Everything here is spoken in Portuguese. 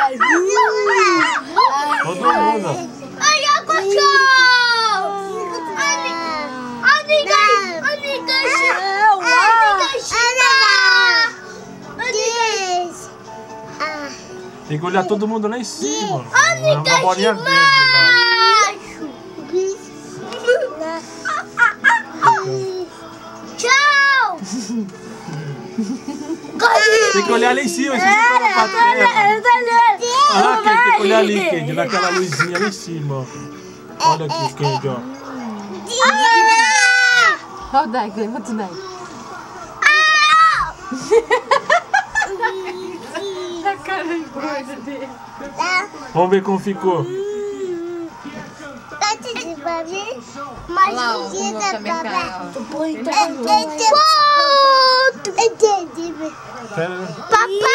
Todo mundo. Ai, a cachorro! Tem que olhar todo mundo lá em cima. Uma bolinha verde lá. Tchau! Tem que olhar lá em cima, vocês estão na plateia. Olha lá, Kate, tem que olhar ali, Kate, naquela luzinha lá em cima. Ó. Olha aqui, Kate, ó. Olha o Dai, levanta o Dai. A cara gorda dele. Vamos ver como ficou. Mais Olha lá, o Papai!